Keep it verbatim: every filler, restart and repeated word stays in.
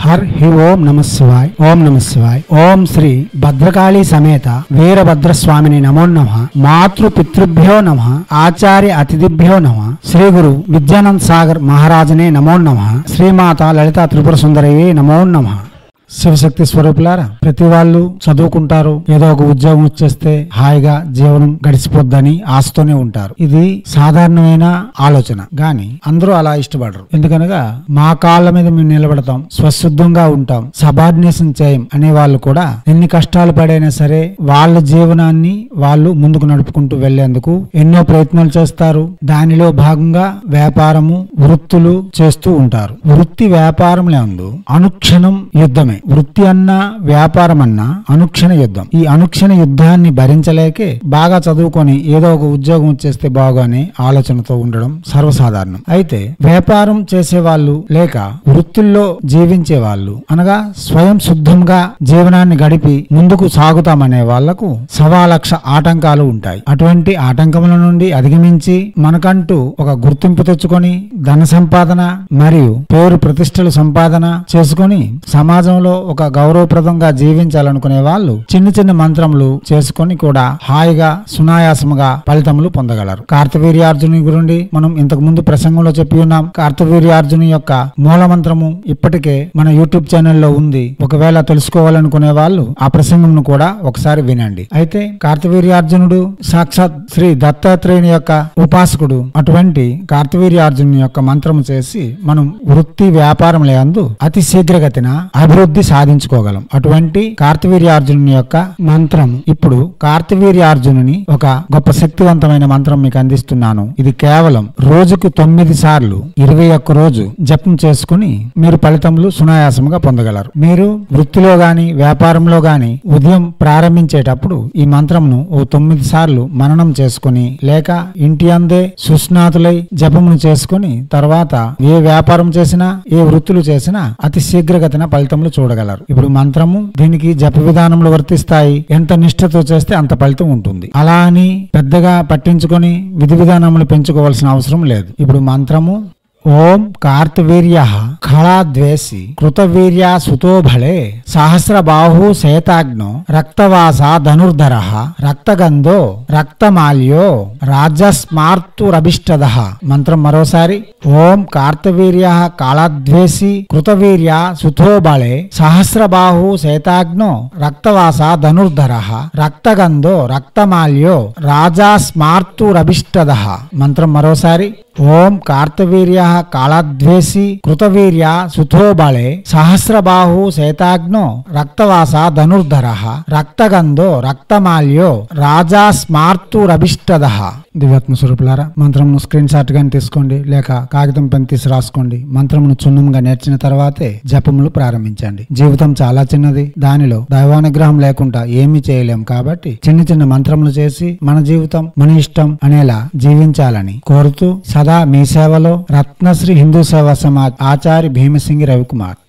Her హి ఓం నమ శివాయ్. ఓం నమ శివాయ్. ఓం శ్రీ భద్రకాళి సమేత వీరభద్రస్వామిని నమో నమః. మాతృ పితృభ్యో నమః. ఆచార్య అతిథిభ్యో నమః. శ్రీ గురు విద్యానంద్ సాగర్ మహారాజనే నమో నమః. శ్రీమాత లలితా త్రిపుర సుందరయే నమో నమః. శివశక్తి స్వరూపులారా, ప్రతి వాళ్ళు చదువుకుంటారు, ఏదో ఒక ఉద్యోగం వచ్చేస్తే హాయిగా జీవనం గడిచిపోద్దని ఆశతోనే ఉంటారు. ఇది సాధారణమైన ఆలోచన, గాని అందరూ అలా ఇష్టపడరు. ఎందుకనగా మా కాళ్ళ మీద మేము నిలబడతాం, స్వశుద్ధంగా ఉంటాం, సబార్డినేషన్ చేయం అనే వాళ్ళు కూడా ఎన్ని కష్టాలు పడైనా సరే వాళ్ళ జీవనాన్ని వాళ్ళు ముందుకు నడుపుకుంటూ వెళ్లేందుకు ఎన్నో ప్రయత్నాలు చేస్తారు. దానిలో భాగంగా వ్యాపారము, వృత్తులు చేస్తూ ఉంటారు. వృత్తి వ్యాపారం లేదు, అనుక్షణం యుద్ధమే. వృత్తి అన్నా వ్యాపారం అన్నా అనుక్షణ యుద్ధం. ఈ అనుక్షణ యుద్ధాన్ని భరించలేకే బాగా చదువుకొని ఏదో ఒక ఉద్యోగం వచ్చేస్తే బాగానే ఆలోచనతో ఉండడం సర్వసాధారణం. అయితే వ్యాపారం చేసే వాళ్ళు లేక వృత్తుల్లో జీవించే వాళ్ళు అనగా స్వయం శుద్ధంగా జీవనాన్ని గడిపి ముందుకు సాగుతామనే వాళ్లకు సవా లక్ష ఆటంకాలు ఉంటాయి. అటువంటి ఆటంకముల నుండి అధిగమించి మనకంటూ ఒక గుర్తింపు తెచ్చుకొని ధన సంపాదన మరియు పేరు ప్రతిష్టలు సంపాదన చేసుకొని సమాజంలో ఒక గౌరవప్రదంగా జీవించాలనుకునే వాళ్ళు చిన్న చిన్న మంత్రములు చేసుకొని కూడా హాయిగా సునాయాసముగా ఫలితములు పొందగలరు. కార్తవీర్యార్జుని గురించి మనం ఇంతకు ముందు ప్రసంగంలో చెప్పి ఉన్నాం. కార్తవీర్యార్జుని యొక్క మూల మంత్రము ఇప్పటికే మన యూట్యూబ్ ఛానల్లో ఉంది. ఒకవేళ తెలుసుకోవాలనుకునే వాళ్ళు ఆ ప్రసంగంను కూడా ఒకసారి వినండి. అయితే కార్తవీర్యార్జునుడు సాక్షాత్ శ్రీ దత్తాత్రేయుని యొక్క ఉపాసకుడు. అటువంటి కార్తవీర్యార్జుని యొక్క మంత్రము చేసి మనం వృత్తి వ్యాపారం లేందు అతి శీఘ్రగతిన అభివృద్ధి సాధించుకోగలం. అటువంటి కార్తవీర్యార్జునుని యొక్క మంత్రం ఇప్పుడు కార్తవీర్యార్జునుని ఒక గొప్ప శక్తివంతమైన మంత్రం మీకు అందిస్తున్నాను. ఇది కేవలం రోజుకు తొమ్మిది సార్లు ఇరవై ఒక్క రోజు జపం చేసుకుని మీరు ఫలితములు సునాయాసంగా పొందగలరు. మీరు వృత్తిలో గాని వ్యాపారంలో గాని ఉదయం ప్రారంభించేటప్పుడు ఈ మంత్రంను ఓ తొమ్మిది సార్లు మననం చేసుకుని లేక ఇంటి అందే సుస్నాతులై జపమును చేసుకుని తర్వాత ఏ వ్యాపారం చేసినా ఏ వృత్తులు చేసినా అతి శీఘ్రగతిన ఫలితములు చూడగలరు. ఇప్పుడు మంత్రము దీనికి జప విధానములు వర్తిస్తాయి. ఎంత నిష్ఠతో చేస్తే అంత ఫలితం ఉంటుంది. అలా అని పెద్దగా పట్టించుకొని విధి విధానములు పెంచుకోవాల్సిన అవసరం లేదు. ఇప్పుడు మంత్రము ఓం కార్తవీర్య ఖళాద్వేసి కృతవీర్య సుతో భళే సహస్రబాహు శేతాగ్నో రక్తవాస ధనుర్ధర రక్తగంధో రక్తమాల్యో రాజస్మార్తురభిష్టద. మంత్రం మరోసారి ఓం కార్తవీర్య కాళాద్వేసి కృతవీర్య సుతో బళే సహస్రబాహు శేతాగ్నో రక్తవాస ధనుర్ధర రక్తగంధో రక్తమాల్యో రాజస్మార్తురభిష్టద. మంత్రం మరోసారి ఓం కార్తవీర్య కాళాద్వేసి కృతవీర్య సుతో బళే సహస్రబాహు శేతాగ్నో రక్తవాస ధనుర్ధర రక్తగంధో రక్తమాల్యో రాజస్మార్తురభిష్టద. దివ్యాత్మ స్వరూపులారా, మంత్రమును స్క్రీన్ షాట్ గాని తీసుకోండి లేక కాగితం పెన్ తీసి రాసుకోండి. మంత్రమును క్షుణ్ణంగా నేర్చిన తర్వాతే జపములు ప్రారంభించండి. జీవితం చాలా చిన్నది, దానిలో దైవానుగ్రహం లేకుండా ఏమీ చేయలేం. కాబట్టి చిన్న చిన్న మంత్రములు చేసి మన జీవితం మన ఇష్టం అనేలా జీవించాలని కోరుతూ సదా మీ సేవలో రత్నశ్రీ హిందూ సేవా సమాజ్ ఆచార్య భీమసింగి రవికుమార్.